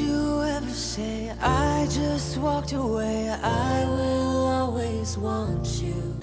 you ever say I just walked away. I will always want you.